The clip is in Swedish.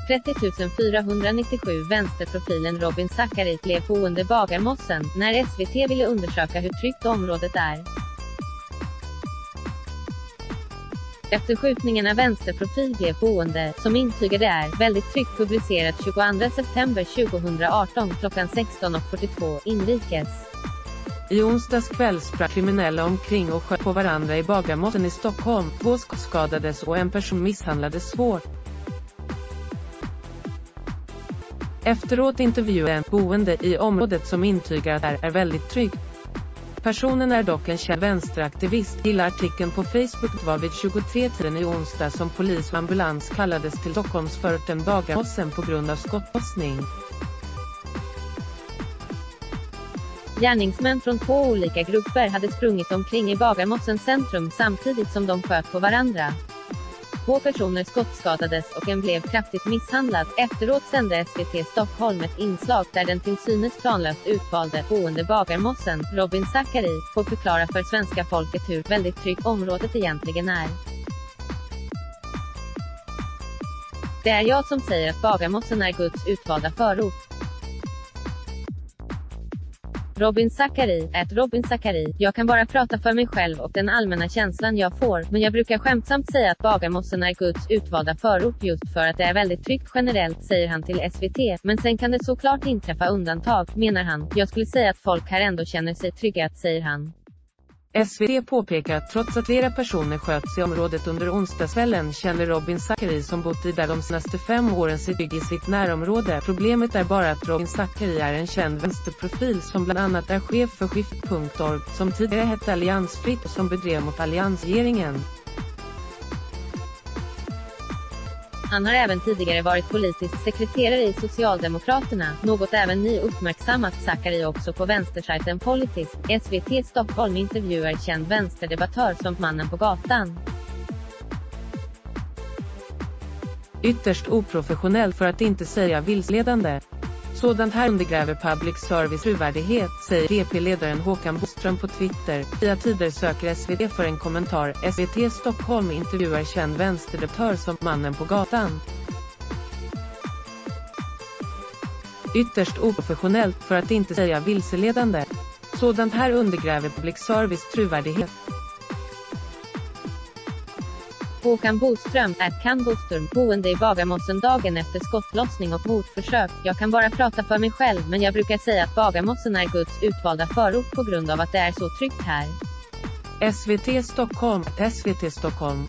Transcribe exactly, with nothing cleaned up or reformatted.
trettio tusen fyrahundranittiosju Vänsterprofilen Robin Zachary blev boende Bagarmossen, när S V T ville undersöka hur tryggt området är. Efter skjutningarna Vänsterprofil blev boende, som intygade är, väldigt tryggt publicerat tjugoandra september tjugohundraarton klockan sexton och fyrtiotvå, inrikes. I onsdags kväll sprang kriminella omkring och sköt på varandra i Bagarmossen i Stockholm. Två skadades och en person misshandlades svårt. Efteråt intervjuade en boende i området som intygar att det är väldigt tryggt. Personen är dock en känd vänsteraktivist. Hela artikeln på Facebook var vid tjugotre-tiden i onsdag som polis och ambulans kallades till Stockholmsförorten Bagarmossen på grund av skottlossning. Gärningsmän från två olika grupper hade sprungit omkring i Bagarmossens centrum samtidigt som de sköt på varandra. Två personer skottskadades och en blev kraftigt misshandlad. Efteråt sände S V T Stockholm ett inslag där den till synes planlöst utvalde boende Bagarmossen, Robin Zachary, får förklara för svenska folket hur väldigt tryggt området egentligen är. Det är jag som säger att Bagarmossen är Guds utvalda förort. Robin Zachary, ät Robin Zachary. Jag kan bara prata för mig själv och den allmänna känslan jag får, men jag brukar skämtsamt säga att Bagarmossen är Guds utvalda förort just för att det är väldigt tryggt generellt, säger han till S V T. Men sen kan det såklart inträffa undantag, menar han. Jag skulle säga att folk här ändå känner sig trygga, säger han. S V T påpekar att trots att flera personer sköts i området under onsdagskvällen känner Robin Zachary som bott i där de senaste fem åren sig trygg i sitt närområde. Problemet är bara att Robin Zachary är en känd vänsterprofil som bland annat är chef för skift punkt org, som tidigare hette Alliansfritt och som bedrev mot alliansregeringen. Han har även tidigare varit politisk sekreterare i Socialdemokraterna, något även ni uppmärksammat Zachary också på vänstersajten Politisk. S V T Stockholm intervjuar känd vänsterdebattör som mannen på gatan. Ytterst oprofessionellt för att inte säga vilseledande. Sådant här undergräver public service trovärdighet, säger D P-ledaren Håkan Boström på Twitter. Via tider söker S V T för en kommentar. S V T Stockholm intervjuar känd vänsterdebattör som mannen på gatan. Ytterst oprofessionellt för att inte säga vilseledande. Sådant här undergräver public service trovärdighet. Håkan Boström, är kan Boström, boende i Bagarmossen dagen efter skottlossning och mordförsök. Jag kan bara prata för mig själv, men jag brukar säga att Bagarmossen är Guds utvalda förort på grund av att det är så tryggt här. S V T Stockholm, S V T Stockholm.